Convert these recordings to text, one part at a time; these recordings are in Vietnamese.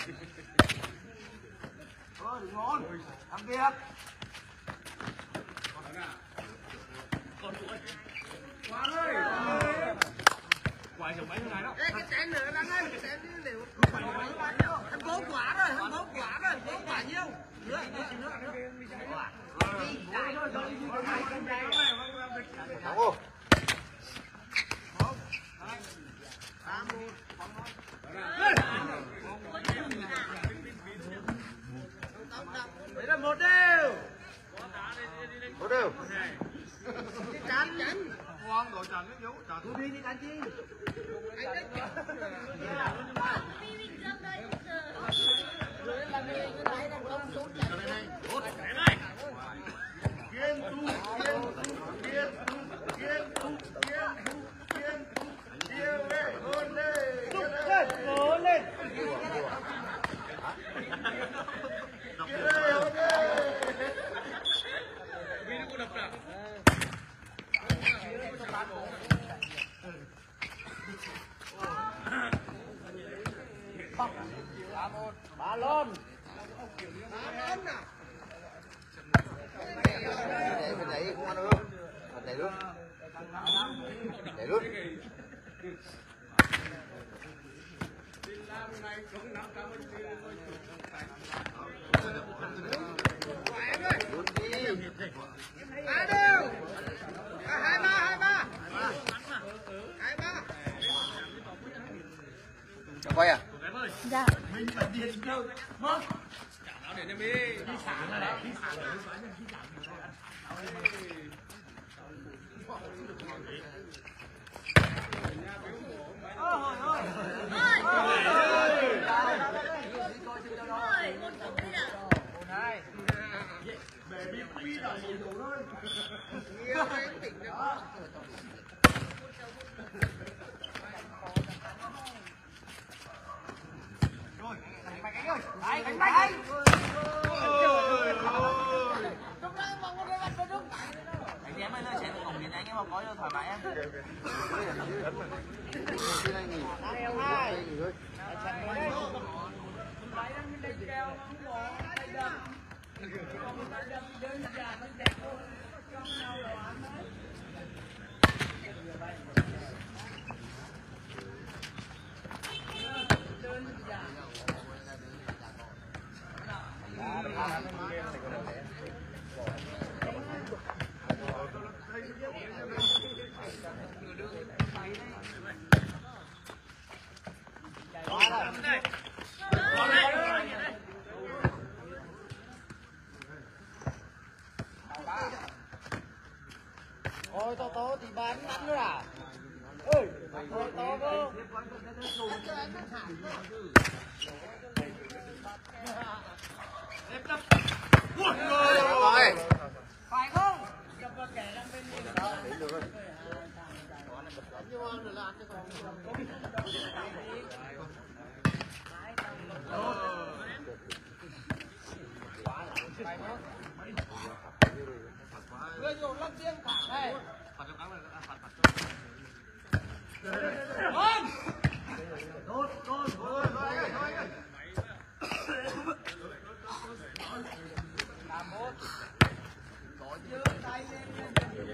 Đừng ngon, làm việc. Quang ơi. Quay chồng mấy này đó. Ê, cái chén nữa đang ơi, cái chén đều. Thành phố quả rồi, thành phố quả rồi, thành phố quả nhiêu? Nữa. Đâu? Đấy là một đều. Một đều. Cái chán. Quang đồ chán nó dấu. Tôi đi đi chán chi. Ba lon. Bên này cũng ăn được. Bên này luôn. Để luôn. Ba đều. Hai ba. Cho quay à? Dạ. Mình phải điền đâu. Vâng. Nó để em đi sản rồi đấy. Đi sản rồi. Đánh bạch. Anh em ơi, lên xe cổng điện anh em có cho thoải mái em. Ôi to thì bán nữa à? Ơi, to cơ. Rồi. Phải không? Người nhiều lắm riêng thẳng này. Con. Thôi. Làm một. Giơ tay lên.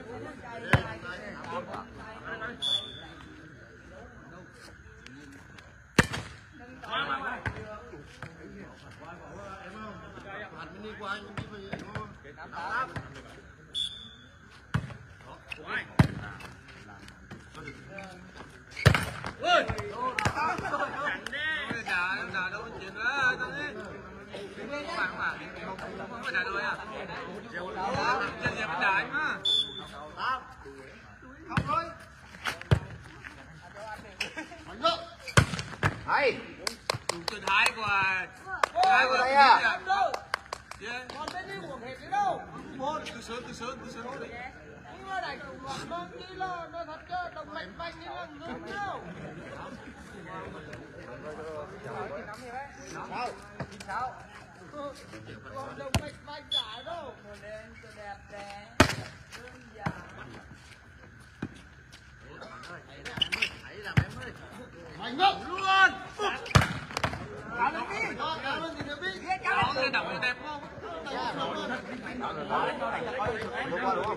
Đi qua anh đi về thôi. Ơi! Đá đâu chuyện nữa, không phải đá rồi à? Chân dẹp đá anh mà. Không thôi. Hay. Tuyệt hai quả. Hai quả đây à? Còn bên đi của hết đâu? Một từ sớm đi. Nhưng mà đại chủ loạn vâng đi lo nó thật chứ đồng lạnh banh đi là ngưng đâu. Sao? Còn đồng lạnh banh cả đâu. Một lên cho đẹp đẽ. Đơn giản. Hãy làm em ơi. Mạnh ngốc luôn. Làm đi. đẹp không? Đúng qua đúng không?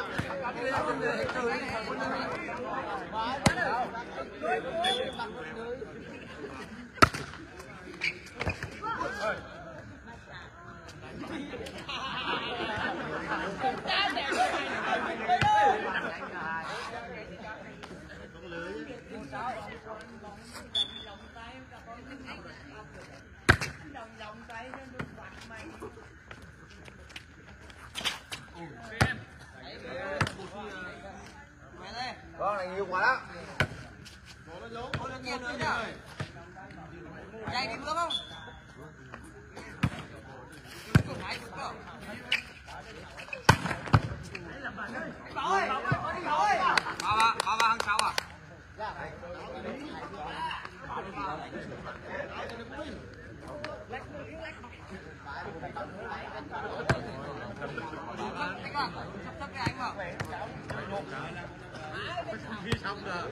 Con này nhiều quá đó. Dây đi bước không? Ba hàng sau à? Sắp cái anh vào. Xong rồi.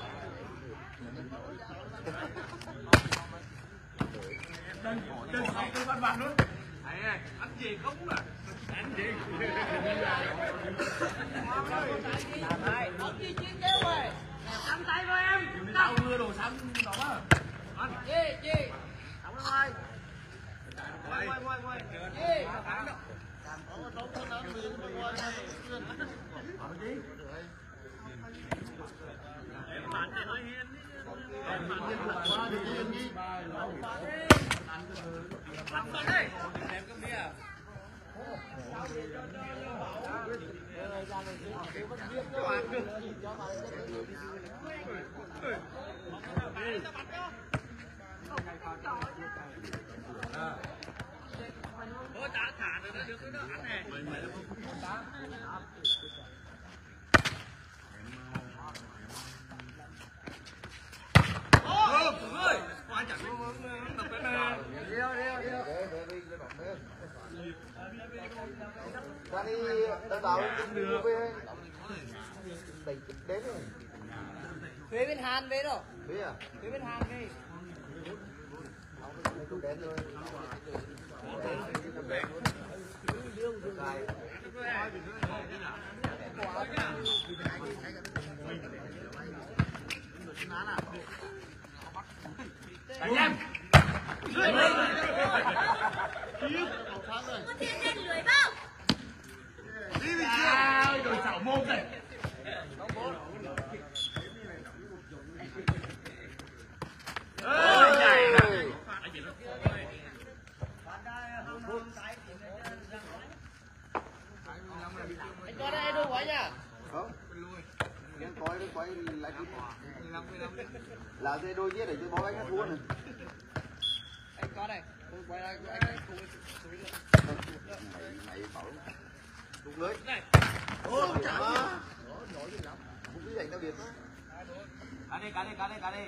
Đừng văn bằng luôn. Thầy ơi, ăn gì không à? Ăn gì? Ăn gì chiên kêu rồi. Ăn tay với em. Tao mưa đồ xăng đó á. Ăn. Gì? Không ơi. Quay. Gì? Bạn này nói hiền đi. Bạn hiền là quá đi hiền đi. Làm gì đây? Em có bia. Ôi đã thả rồi đó, được cái đó ăn này. Ơi, qua chẳng tập cái này. Ra đi tao đưa về. Đẩy đến rồi. Về bên Hàn về đâu? Về à? Về bên Hàn về. Không đến rồi. Đánh em. Có thiên lên lưới không? Đi về kia. Rồi chảo mồm này. Ôi nhảy này. Anh có đây đâu quá nhá. Không. Em quay lại đi. Là dây đôi giết để cho bó bánh hát thua này. Anh có đây. Tôi quay lại anh Mày bảo đúng lưới. này. Ô chả. Không biết đánh tao biệt. Cá đi.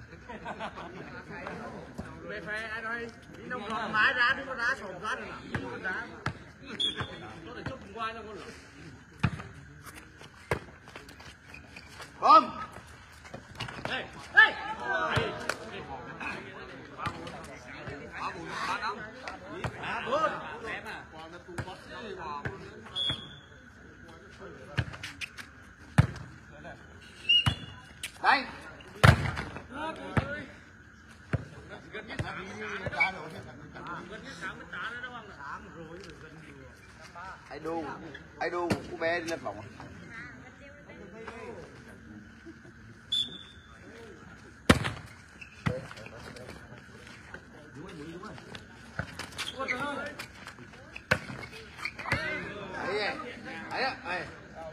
Về phê anh ơi. Đi nông gọn mái ra đi có đá sổ ra rồi. Đá. Nó để chúc qua cho con lửa. Không. Đây. Đây. Ai đu của bé đi lên phòng. Ấy á, ấy.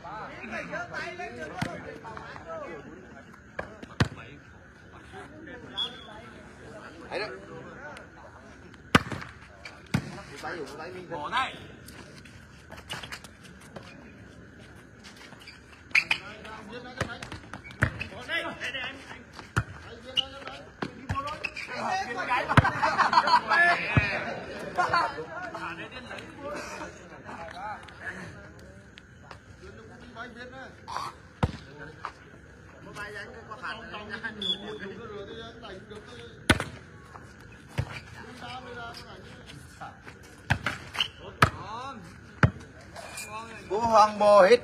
Ấy đó. Tay mình Bỏ đây. Đây anh. Cú Hoàng bò hết.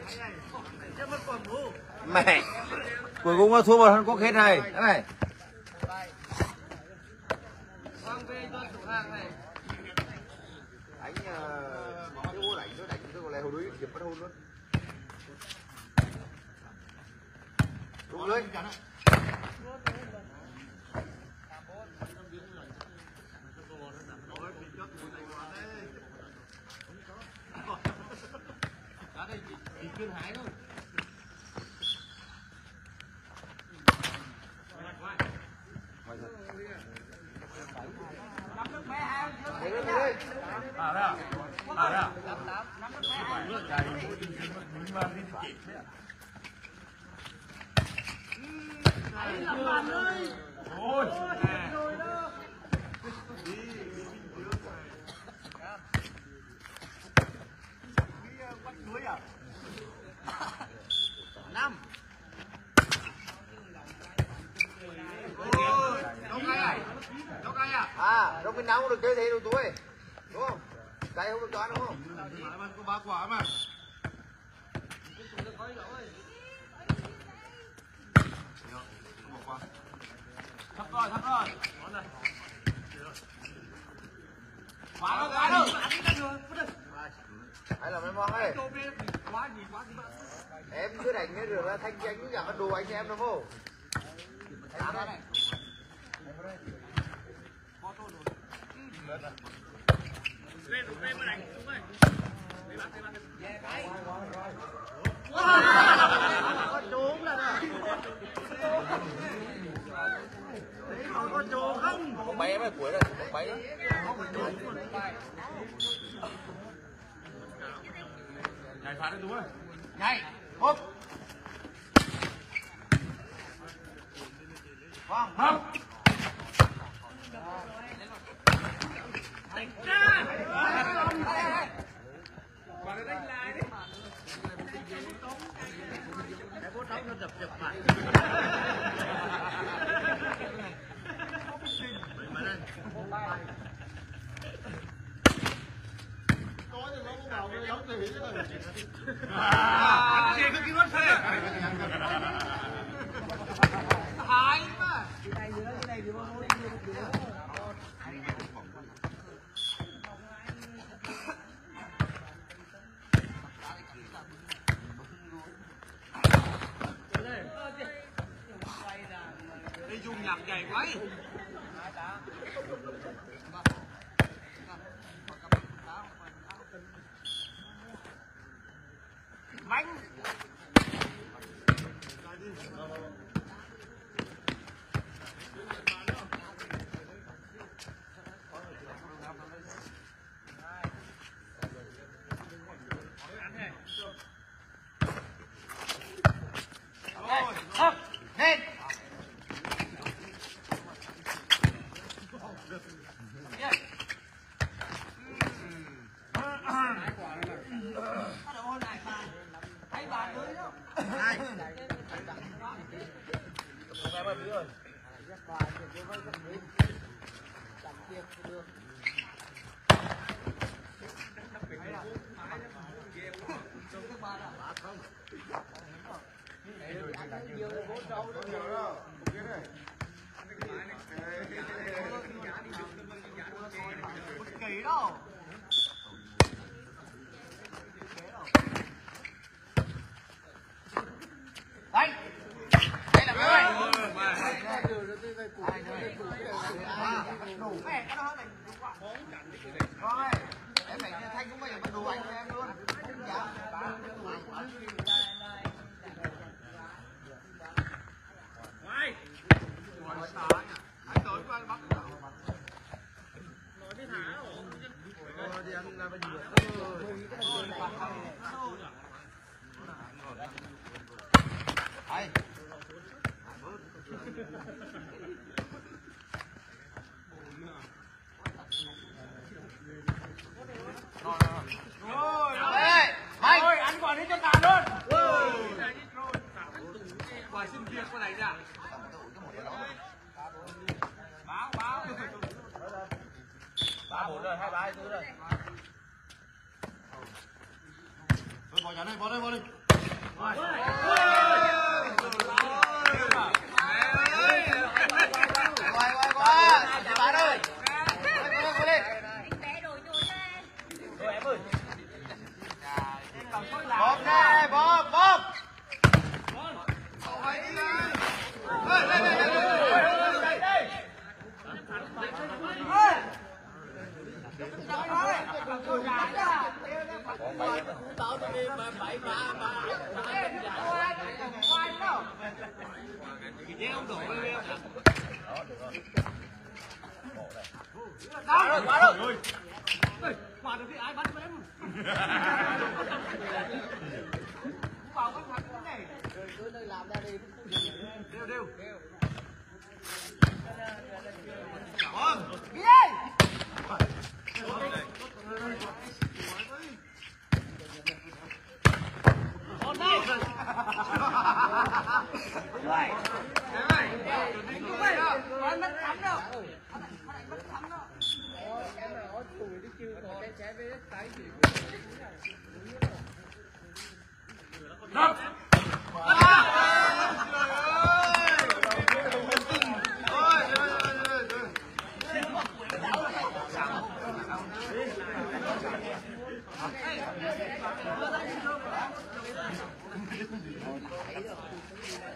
Mẹ. Cuối cùng nó thua một Hàn Quốc hết này. Đấy này. Đánh cái bố đánh tôi lại hồi đối kiểm bắt hôn luôn. Đúng lên. Đâu bên nào cũng được chơi thế đâu tôi, đúng không? Cái không được đoán đúng không? Có 3 quả mà. Thấp rồi. Quả đâu. Hay là mấy mong ấy. Em cứ đánh cái được là thanh anh cứ giảm đồ anh em đúng không? Bóng bay em ơi, cuối rồi, bóng bay đó. Nhảy phá đấy Tú ơi. Nhảy, húp. Vâng, Hấp. Quả nó đánh lại đi. Cái bố trống nó đập mặt. Anh gì cứ kêu mất thế. Hai mà. Cái này thì nó đi dùng nhạc dày quá. Bánh. lên. Kỳ đâu. Đánh. Đây là mấy Đủ mẹ cái đó này. rồi. Em phải thanh cũng bây giờ bắt đồ anh cho em luôn. Ngoài. Anh tới qua bắt. Nói cái thả rồi. Đi ăn là bây giờ. Đây. Thôi, ăn quả đi cho cả luôn. Quả xin việc qua này ra. Báo. 3-4 rồi, 2-3-4 rồi. bỏ trả này, bỏ đây, bỏ đây. Bóp nè, bóp, bóp. Quá rồi. Quả được thì ai bắt em? Vào bắt thằng cái này. Cứ nơi làm ra đi. Đều đều. Vâng. Đi. Con đi. Vậy. Vậy. Đúng vậy. Con mất thắng đâu. Anh mất thắng đâu. Em là ó tuổi đi chưa có cái trái với cái gì. Đập. Hey!